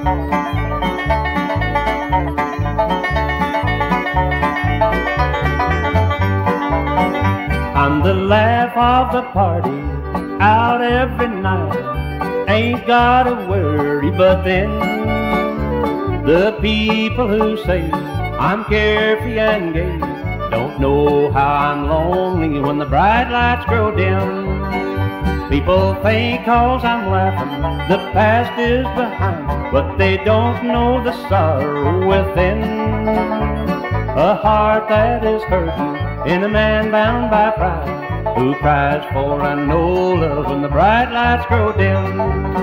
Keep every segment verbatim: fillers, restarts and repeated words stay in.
I'm the laugh of the party, out every night. Ain't got a worry, but then the people who say I'm carefree and gay don't know how I'm lonely when the bright lights grow dim. People think 'cause I'm laughing the past is behind, but they don't know the sorrow within. A heart that is hurting in a man bound by pride, who cries for I know love when the bright lights grow dim.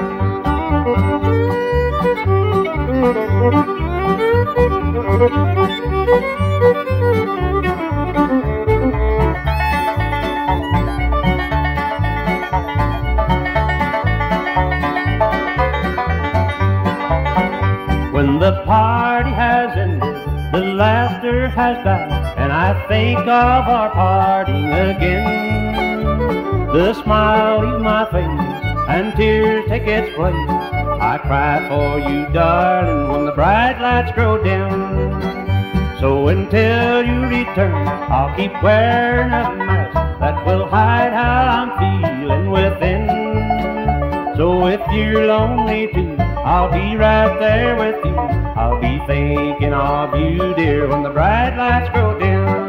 When the party has ended, the laughter has died, and I think of our parting again. The smile leaves my face and tears take its place. I cry for you, darling, when the bright lights grow dim. So until you return, I'll keep wearing a mask that will hide how I'm feeling within. So if you're lonely too, I'll be right there with you. I'll be thinking of you, dear, when the bright lights grow dim.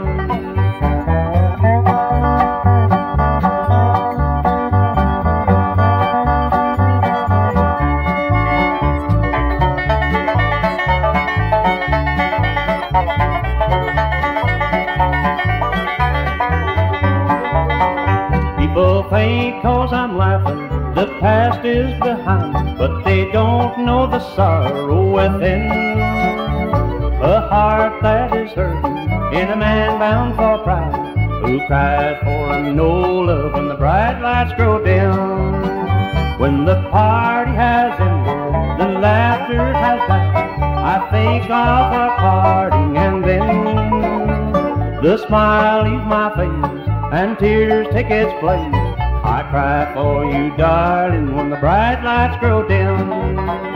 People think 'cause I'm laughing the past is behind, but they don't know the sorrow within. A heart that is hurting in a man bound for pride, who cries for a no love when the bright lights grow dim. When the party has ended, the laughter has died, I think of our parting, and then the smile leaves my face and tears take its place. I cry for you, darling, when the bright lights grow dim.